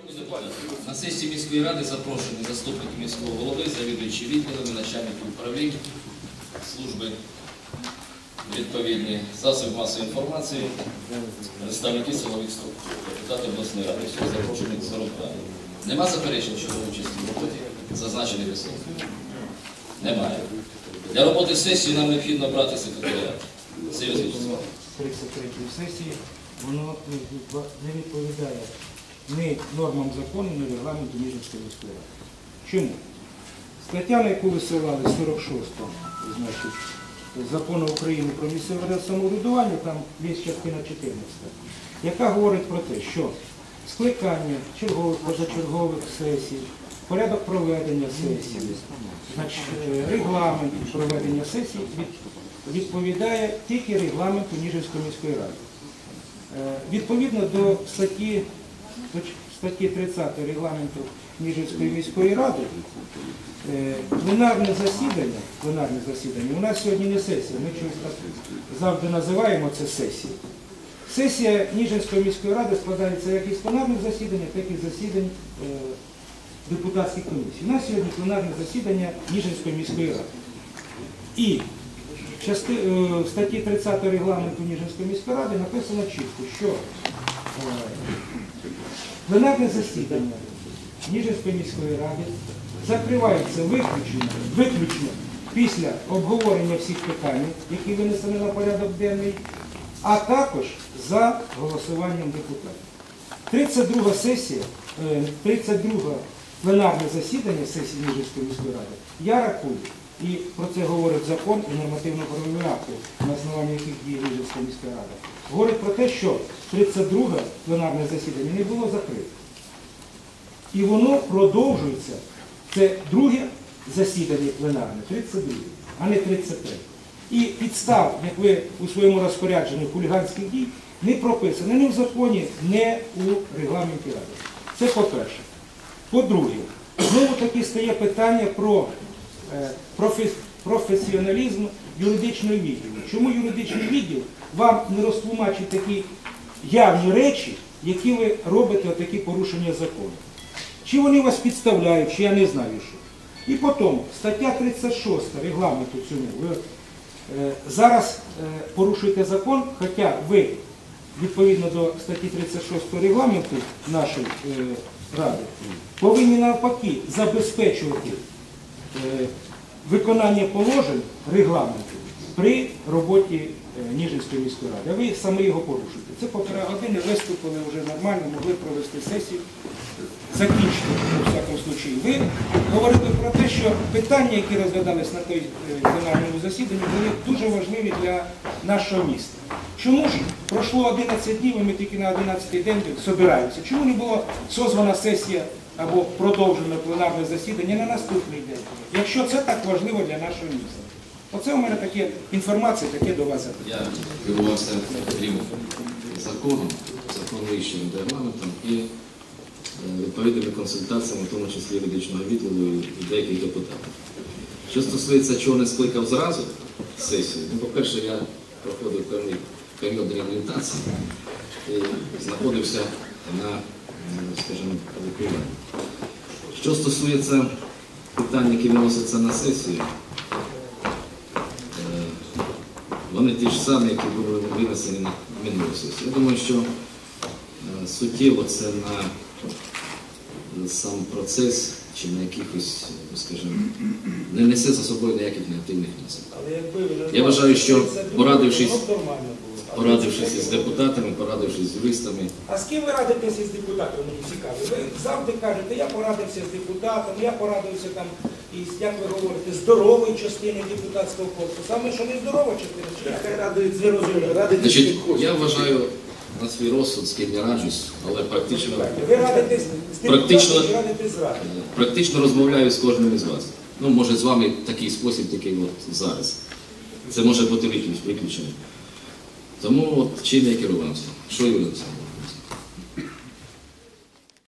На сесії міської ради запрошені заступник міського голови, завідуючі відділами, начальники управлінь, служби відповідні, засоби масової інформації, представники силових структур, депутати обласної ради. Всі запрошені з роботи. Нема заперечень щодо участі в роботі зазначених осіб? Немає. Для роботи сесії нам необхідно брати секретаріат. 33-ї сесії, воно не відповідає ні нормам закону, ні регламенту Ніжинської міської ради. Чому? Стаття, на яку ви ссилали, 46-го, значить, Закону України про місцеве самоврядування, там є частина 14, яка говорить про те, що скликання чергових, позачергових сесій, порядок проведення сесії, значить, регламент проведення сесій відповідає тільки регламенту Ніжинської міської ради. Відповідно до статті 30 регламенту Ніжинської міської ради, пленарне засідання, у нас сьогодні не сесія, ми чогось так завжди називаємо це сесією. Сесія Ніжинської міської ради складається як із пленарних засідань, так і з засідань депутатських комісій. У нас сьогодні пленарне засідання Ніжинської міської ради. І в статті 30 регламенту Ніжинської міської ради написано чітко, що пленарне засідання Ніжинської міської ради закривається виключно після обговорення всіх питань, які винесені на порядок денний, а також за голосуванням депутатів. 32 пленарне засідання сесії Ніжинської міської ради, я рахую, і про це говорить закон і нормативно-правові акти, на основанні яких діє Ніжинська міська рада, говорить про те, що 32 пленарне засідання не було закрите. І воно продовжується, це друге засідання пленарне, 32, а не 33. І підстав, як ви у своєму розпорядженні хуліганських дій, не прописано ні в законі, ні у регламенті ради. Це по-перше. По-друге, знову таки стає питання про професіоналізм юридичного відділу. Чому юридичний відділ вам не розтлумачить такі явні речі, які ви робите, такі порушення закону? Чи вони вас підставляють, чи я не знаю що. І потім, стаття 36 регламенту цьому, ви зараз порушуєте закон, хоча ви, відповідно до статті 36 регламенту нашої ради, повинні навпаки забезпечувати виконання положень регламенту при роботі Ніжинської міської ради. А ви саме його порушуєте. Це півтора години, виступили вже нормально, могли провести сесію, закінчити, у всякому случаї. Ви говорите про те, що питання, які розглядались на той пленарному засіданні, були дуже важливі для нашого міста. Чому ж пройшло 11 днів, і ми тільки на 11-й день збираємося? Чому не була созвана сесія або продовжено пленарне засідання на наступний день, якщо це так важливо для нашого міста? Оце у мене таке інформація, таке до вас. Я керувався крім законом вищим регламентом і відповідними консультаціями, в тому числі юридичного відділу і деяких депутатів. Що стосується, чого не скликав зразу сесію, по-перше, я проходив певний період реабілітації і знаходився на, скажімо, лікуванні. Що стосується питань, які виносяться на сесію, вони ті ж самі, які були винесені на минулу сесію. Я думаю, що суттєво це на сам процес чи на якихось, скажімо, не несе за собою ніяких негативних наслідків. Я вважаю, що порадившись із депутатами, порадившись з юристами. А з ким ви радитеся з депутатами, мені цікаво? Ви завжди кажете, я порадився з депутатом, я порадився там із, як ви говорите, здорової частини депутатського корпусу. А ми що не здорова частина? Чи яка радується, не розумію, радитися з ким хочете? Я вважаю на свій розсуд, з ким я раджусь, але практично... Ви радитесь з депутатом, чи радитесь з радою? Практично розмовляю з кожним із вас. Ну, може, з вами такий спосіб, такий от зараз. Це може бути виключення. Тому от чим я керувався. Що Юрій Олександрович?